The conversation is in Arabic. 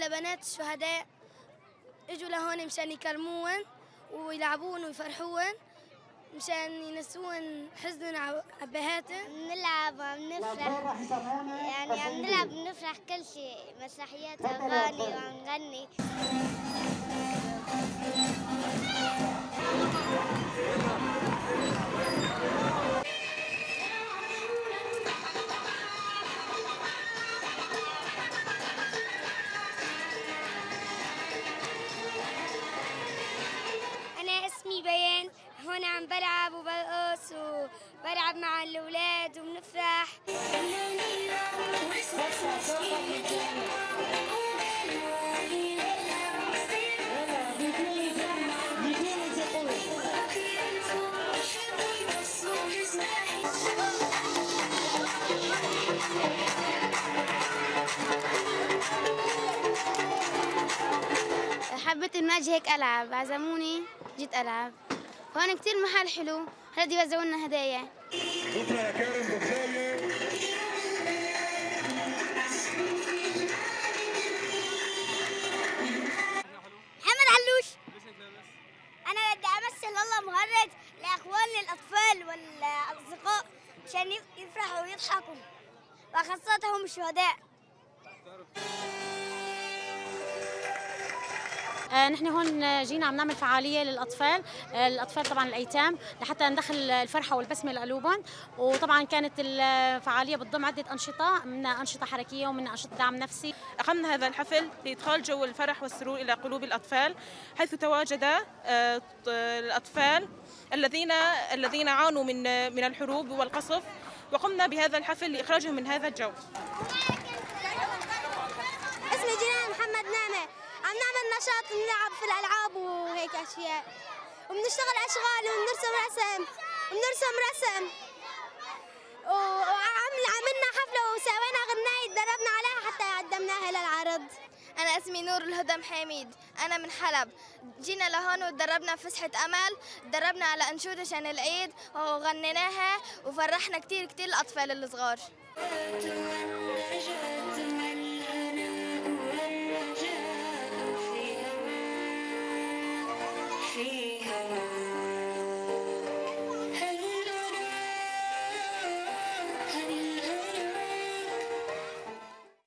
لبنات الشهداء اجوا لهون مشان يكرموهن ويلعبون ويفرحوهن مشان ينسون حزنهم على أبهاتهم. بنلعب وعم نفرح، يعني عم نلعب بنفرح كل شيء، مسرحيات، أغاني وعم نغني. أنا اسمي بيان، هون عم بلعب وبرقص وبلعب مع الأولاد وبنفرح. حبيت إني أجي هيك ألعب، عزموني جيت ألعب. هون كتير محل حلو، هلا يوزعوا لنا هدايا. شكرا يا كارم بخزاية. محمد علوش. أنا بدي أمثل والله مهرج لإخواني الأطفال والأصدقاء عشان يفرحوا ويضحكوا، وخاصتهم الشهداء. نحن هون جينا عم نعمل فعالية للأطفال، الأطفال طبعا الأيتام، لحتى ندخل الفرحة والبسمة لقلوبهم. وطبعا كانت الفعالية بتضم عدة أنشطة، منها أنشطة حركية ومنها أنشطة دعم نفسي. أقمنا هذا الحفل لإدخال جو الفرح والسرور إلى قلوب الأطفال، حيث تواجد الأطفال الذين عانوا من الحروب والقصف، وقمنا بهذا الحفل لإخراجهم من هذا الجو. اسمي جنان محمد نعمة، عم نعمل نشاط نلعب في الألعاب وهيك أشياء، وبنشتغل أشغال وبنرسم رسم وعملنا حفلة وسوينا غناية تدربنا عليها حتى قدمناها للعرض. أنا اسمي نور الهدى محمد، أنا من حلب. جينا لهون وتدربنا في فسحة أمل، تدربنا على أنشودة شان العيد وغنيناها وفرحنا كتير الأطفال الصغار.